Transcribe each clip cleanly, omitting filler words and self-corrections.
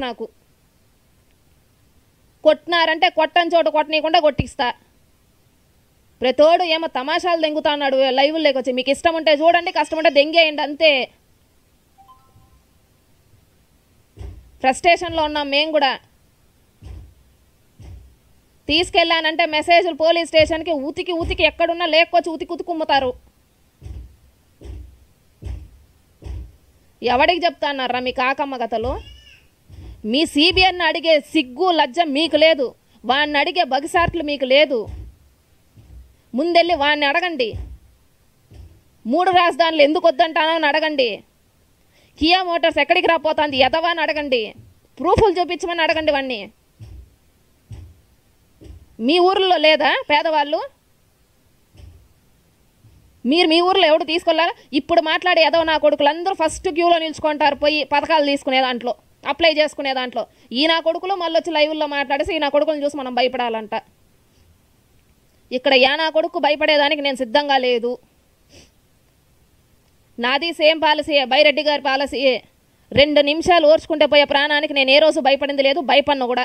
నాకు. కొట్టినారంటే కొట్టని చోట కొట్టనీయకుండా కొట్టిస్తా. ప్రతోడు ఏమో తమాషాలు దెంగుతా అన్నాడు లైవ్లోకి వచ్చి. మీకు ఇష్టం ఉంటే చూడండి, కష్టం ఉంటే దెంగేయండి అంతే. ఫ్రస్ట్రేషన్లో ఉన్నాం మేము కూడా. తీసుకెళ్ళానంటే మెసేజ్లు పోలీస్ స్టేషన్కి ఉతికి ఉతికి ఎక్కడున్నా లేకొచ్చి ఉతికి ఉతుకుమ్ముతారు. ఎవడికి చెప్తాన్నారా మీ కాకమ్మ కథలు? మీ సిబిఐని అడిగే సిగ్గు లజ్జ మీకు లేదు, వాడిని అడిగే బగిసార్ట్లు మీకు లేదు. ముందెళ్ళి వాడిని అడగండి, 3 రాజధానులు ఎందుకు వద్దంటానో అని అడగండి. కియా మోటార్స్ ఎక్కడికి రాపోతుంది ఎదవా అని అడగండి. ప్రూఫ్లు చూపించమని అడగండి వాడిని. మీ ఊర్లో లేదా పేదవాళ్ళు? మీరు మీ ఊర్లో ఎవడు తీసుకెళ్ళారా? ఇప్పుడు మాట్లాడే ఎదవ నా కొడుకులు అందరూ ఫస్ట్ క్యూలో నిల్చుకుంటారు పోయి పథకాలు తీసుకునే దాంట్లో, అప్లై చేసుకునే దాంట్లో. ఈ నా కొడుకులు మళ్ళీ వచ్చి లైవ్లో మాట్లాడేసి ఈ నా కొడుకులను చూసి మనం భయపడాలంట. ఇక్కడ నా కొడుకు భయపడేదానికి నేను సిద్ధంగా లేదు. నాది సేమ్ పాలసీయే, బైరెడ్డి గారి పాలసీయే. 2 నిమిషాలు ఓర్చుకుంటే పోయే ప్రాణానికి నేను ఏ రోజు భయపడింది లేదు, భయపడను కూడా.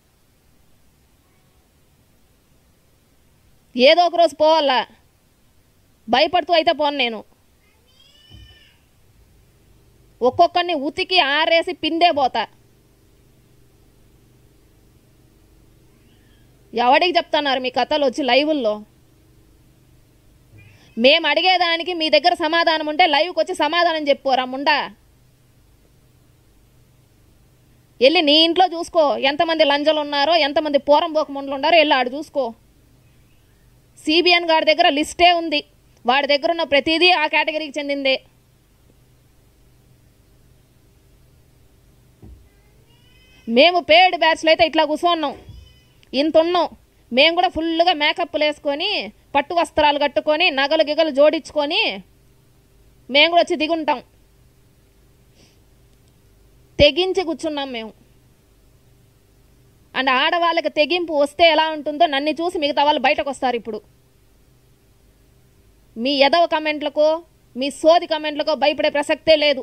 ఏదో ఒక రోజు పోవాలా, భయపడుతూ అయితే పోను నేను. ఒక్కొక్కరిని ఉతికి ఆరేసి పిందే పోతా. ఎవడికి చెప్తున్నారు మీ కథలు వచ్చి లైవ్ల్లో? మేము అడిగేదానికి మీ దగ్గర సమాధానం ఉంటే లైవ్కి వచ్చి సమాధానం చెప్పుకోరా ముండా. వెళ్ళి నీ ఇంట్లో చూసుకో ఎంతమంది లంజలు ఉన్నారో, ఎంతమంది పోరంబోకముండ్లు ఉన్నారో వెళ్ళి ఆడు చూసుకో. సిబిఎన్ గారి దగ్గర లిస్టే ఉంది, వాడి దగ్గర ఉన్న ప్రతిదీ ఆ కేటగిరీకి చెందిందే. మేము పేడ్ బ్యాచ్లు అయితే ఇట్లా కూర్చున్నాం, ఇంత ఉన్నాం. మేము కూడా ఫుల్గా మేకప్లు వేసుకొని పట్టు వస్త్రాలు కట్టుకొని నగలు గిగలు జోడించుకొని మేము కూడా వచ్చి దిగుంటాం. తెగించి కూర్చున్నాం మేము. అండ్ ఆడవాళ్ళకి తెగింపు వస్తే ఎలా ఉంటుందో నన్ను చూసి మిగతా వాళ్ళు బయటకు వస్తారు. ఇప్పుడు మీ ఎదవ కమెంట్లకో మీ సోది కమెంట్లకో భయపడే ప్రసక్తే లేదు.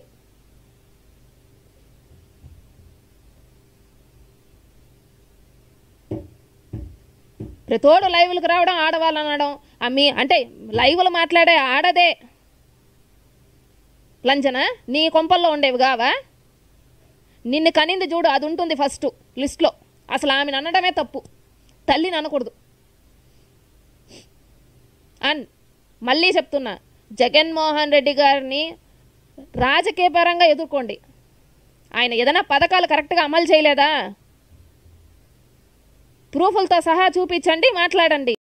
ప్రతోడు లైవ్లకు రావడం, ఆడవాళ్ళు అనడం. మీ అంటే లైవ్లు మాట్లాడే ఆడదే లంజనా నీ కొంపల్లో ఉండేవి కావా? నిన్ను కనింది చూడు, అది ఉంటుంది ఫస్ట్ లిస్ట్లో. అసలు ఆమెను అనడమే తప్పు, తల్లిని అనకూడదు. అండ్ మళ్ళీ చెప్తున్నా, జగన్మోహన్ రెడ్డి గారిని రాజకీయ పరంగా ఎదుర్కోండి. ఆయన ఏదైనా పథకాలు కరెక్ట్గా అమలు చేయలేదా ప్రూఫ్లతో సహా చూపించండి, మాట్లాడండి.